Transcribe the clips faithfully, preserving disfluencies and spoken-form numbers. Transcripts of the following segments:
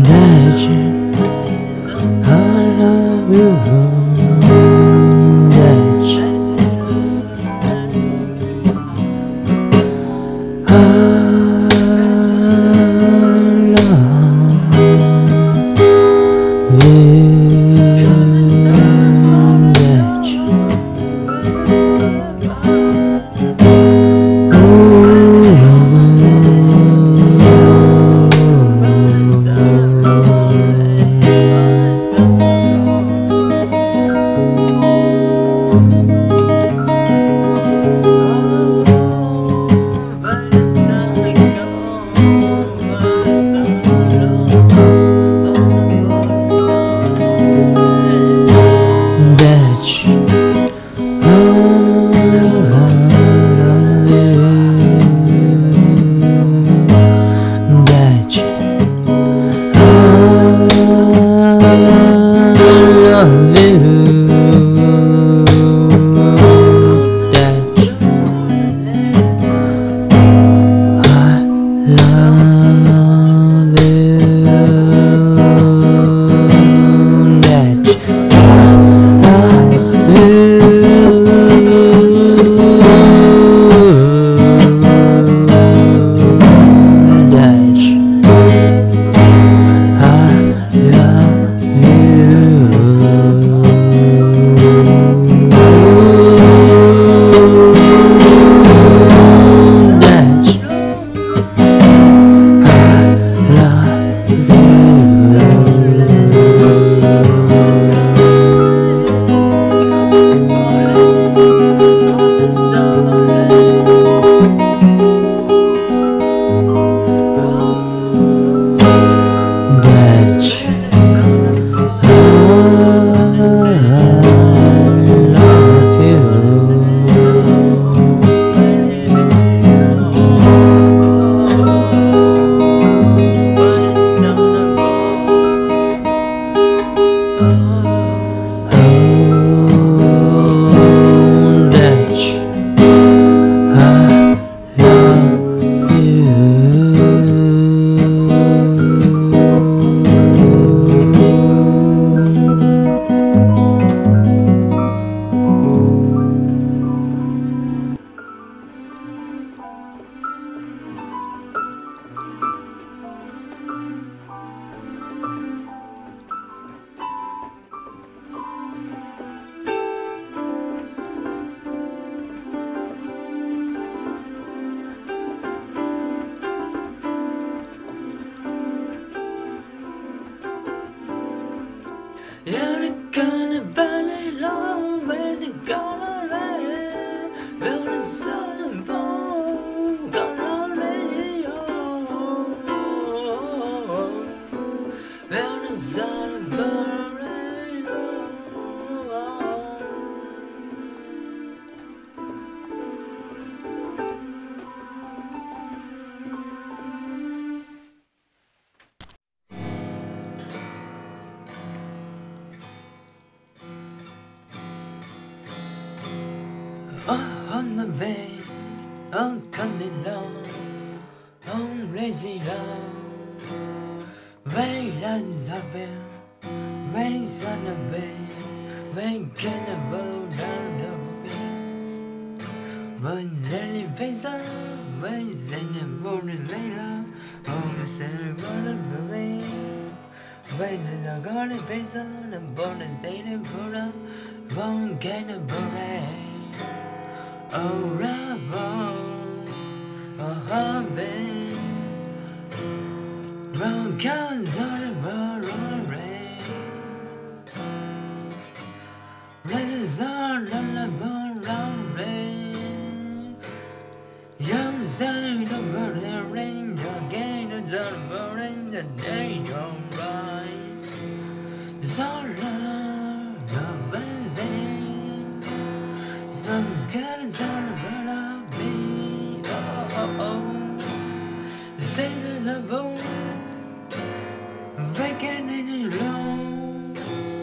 that you, I love you, that you, I love you, that you. You're gonna belly long when you gonna lay. Will the sun fall? Gonna lay. Will the sun fall? On the way, on coming long, on lazy long, way like the bell, ways on the way, way can the road down the way. When the face up, ways in the morning later, on the same road the way. Ways in the garden face on the born and daily put up, won't get a beret. Oh, Rava, oh, Habe, round cows on the road, races on the road, rain. Young side of the rain, your gain is on the burning the day you're right. Zola, the thing, some guys on the road of me, oh, oh, oh. Say to the bone, vacant in the room,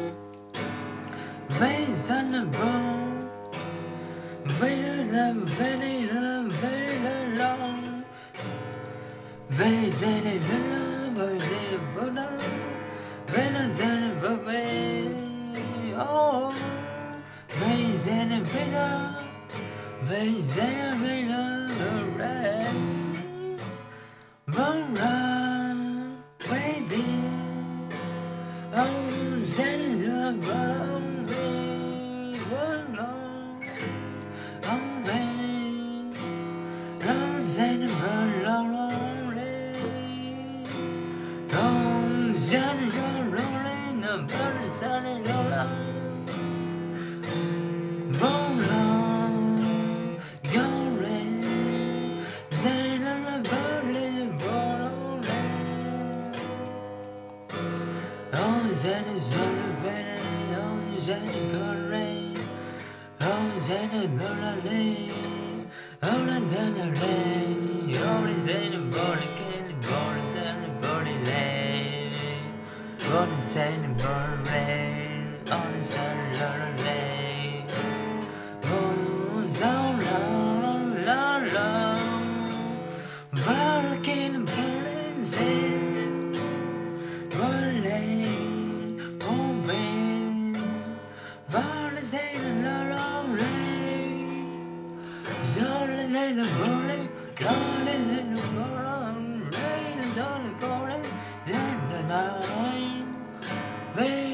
face on the bone, very love, very love, very long. Face in the love, face in the bone. Zena Villa, Ve Zena Villa, Red, Run Run, waiting. Oh, Zena Run, we run long, on way. Oh, Zena Run long, lonely. Oh, Zena Run lonely, the bird is sunny, long. Oh, Zen is on the vein, oh, Zen is gonna rain, oh, Zen is gonna rain, oh, Zen is rain, oh, Zen is body candy, body Zen is body lane, body Zen is body rain, oh, Zen is gonna rain, oh, Zen la la la, body candy, body Zen. Darling, in the morning, darling, in the morning, rain, darling, falling in the night.